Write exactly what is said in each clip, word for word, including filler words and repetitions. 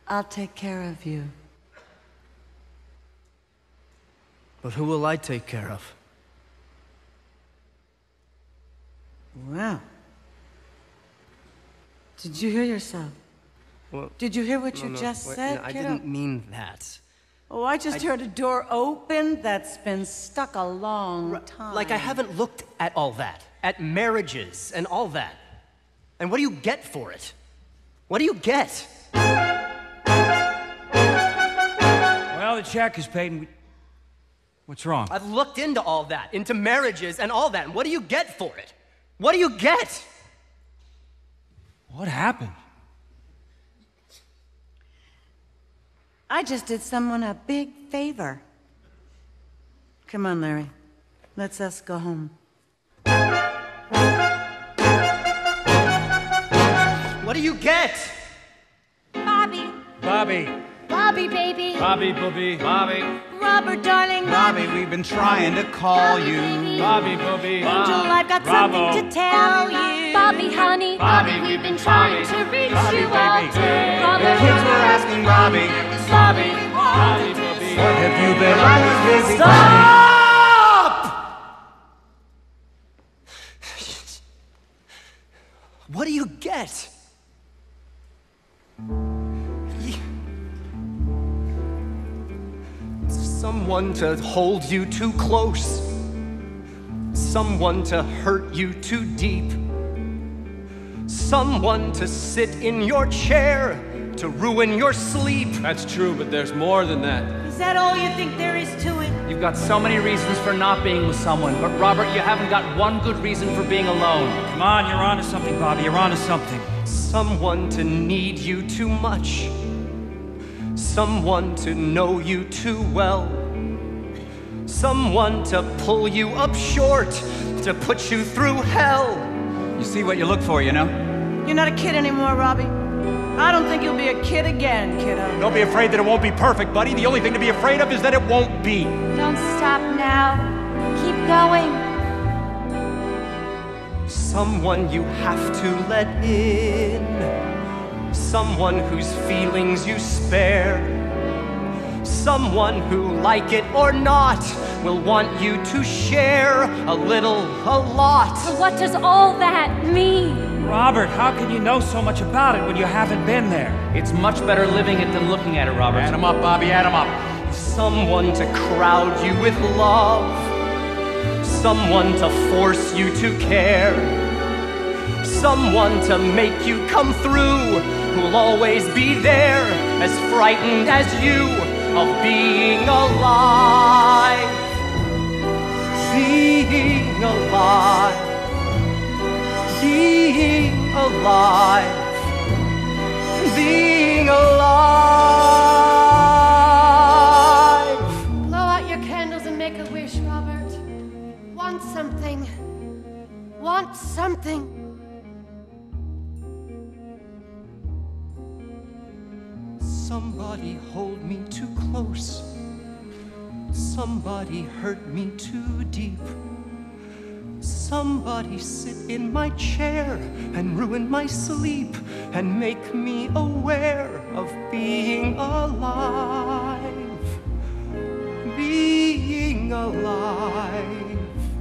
I'll take care of you. But who will I take care of? Well, did you hear yourself? Well, did you hear what no, you no, just wait, said, no, I kiddo? didn't mean that. Oh, I just I... heard a door open that's been stuck a long R time. Like I haven't looked at all that, at marriages and all that. And what do you get for it? What do you get? Well, the check is paid and we... What's wrong? I've looked into all that, into marriages and all that, and what do you get for it? What do you get? What happened? I just did someone a big favor. Come on, Larry. Let's us go home. What do you get? Bobby. Bobby. Bobby, baby. Bobby, Bobby. Bobby. Robert, darling. Bobby, we've been trying to call Bobby, you. baby. Bobby, Bobby. Angel, I've got Bravo. something to tell you. Bobby, honey. Bobby, we've been trying to reach Bobby, you all baby. day. The Robert, kids were asking Bobby, Bobby. Bobby, Bobby. what have you been up to, busy? Stop! What do you get? Someone to hold you too close. Someone to hurt you too deep. Someone to sit in your chair to ruin your sleep. That's true, but there's more than that. Is that all you think there is to it? You've got so many reasons for not being with someone, but Robert, you haven't got one good reason for being alone. Come on, you're onto something, Bobby. You're onto something. Someone to need you too much. Someone to know you too well. Someone to pull you up short, to put you through hell. You see what you look for, you know? You're not a kid anymore, Robbie. I don't think you'll be a kid again, kiddo. Don't be afraid that it won't be perfect, buddy. The only thing to be afraid of is that it won't be. Don't stop now. Keep going. Someone you have to let in. Someone whose feelings you spare. Someone who, like it or not, will want you to share a little, a lot. So what does all that mean? Robert, how can you know so much about it when you haven't been there? It's much better living it than looking at it, Robert. Add 'em up, Bobby, add 'em up. Someone to crowd you with love. Someone to force you to care. Someone to make you come through, who'll always be there, as frightened as you of being alive. Being alive. Being alive. Being alive. Blow out your candles and make a wish, Robert. Want something. Want something. Somebody hold me too close. Somebody hurt me too deep. Somebody sit in my chair and ruin my sleep and make me aware of being alive. Being alive.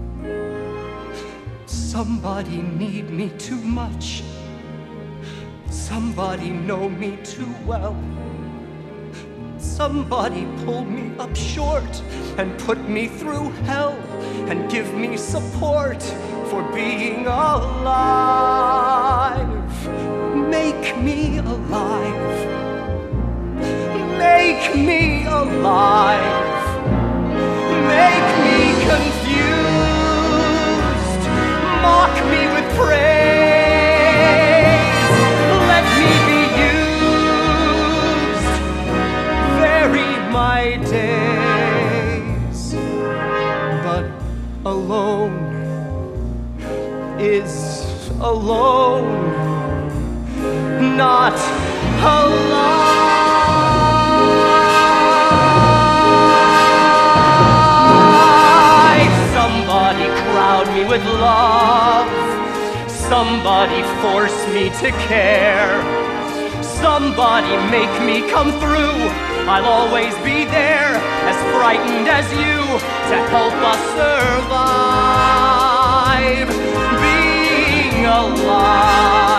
Somebody need me too much. Somebody know me too well. Somebody pull me up short and put me through hell and give me support for being alive. Make me alive. Make me alive. Make me confused. Mock me with praise. Let me be used. Vary my days. But alone is alone, not alive. Somebody crowd me with love. Somebody force me to care. Somebody make me come through. I'll always be there, as frightened as you, to help us survive. Being alive.